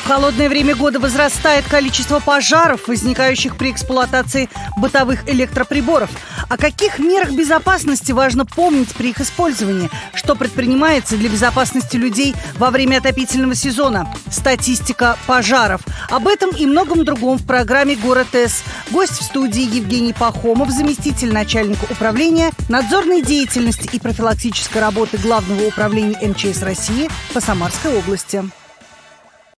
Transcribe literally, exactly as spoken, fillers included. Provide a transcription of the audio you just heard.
В холодное время года возрастает количество пожаров, возникающих при эксплуатации бытовых электроприборов. О каких мерах безопасности важно помнить при их использовании? Что предпринимается для безопасности людей во время отопительного сезона? Статистика пожаров. Об этом и многом другом в программе «Город С». Гость в студии Евгений Пахомов, заместитель начальника управления надзорной деятельности и профилактической работы Главного управления эм че эс России по Самарской области.